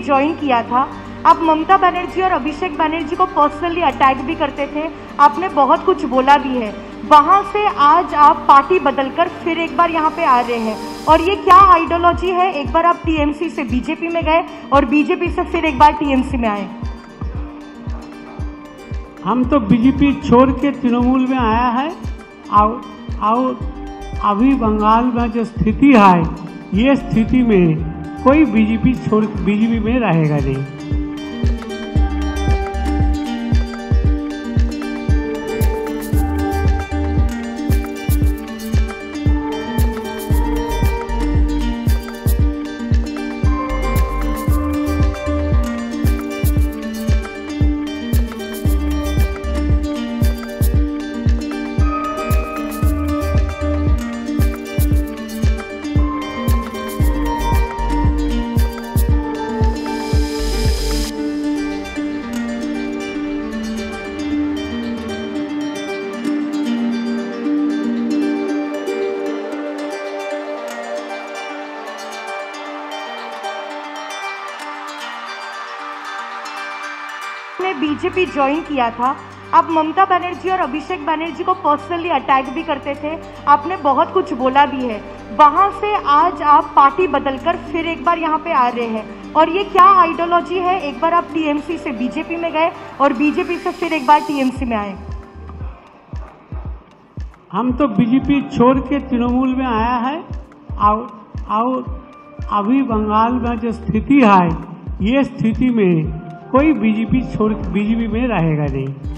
Join किया था, आप ममता बनर्जी और अभिषेक बनर्जी को पर्सनली अटैक भी करते थे, आपने बहुत कुछ बोला भी है। वहाँ से आज आप पार्टी बदलकर फिर एक बार यहाँ पे आ रहे हैं, और ये क्या आइडियोलॉजी है? एक बार आप टीएमसी से बीजेपी में गए और बीजेपी से फिर एक बार टीएमसी में आए। हम तो बीजेपी छोड़ के तृणमूल में आया है, और अभी बंगाल में जो स्थिति है, ये स्थिति में कोई बीजेपी में रहेगा नहीं। ने बीजेपी ज्वाइन किया था, आप ममता बनर्जी और अभिषेक बनर्जी को पर्सनली अटैक भी करते थे, आपने बहुत कुछ बोला भी है। वहाँ से आज आप पार्टी बदलकर फिर एक बार यहाँ पे आ रहे हैं, और ये क्या आइडियोलॉजी है? एक बार आप टीएमसी से बीजेपी में गए और बीजेपी से फिर एक बार टीएमसी में आए। हम तो बीजेपी छोड़ के तृणमूल में आया है, और अभी बंगाल में जो स्थिति है, ये स्थिति में कोई बीजेपी में रहेगा नहीं।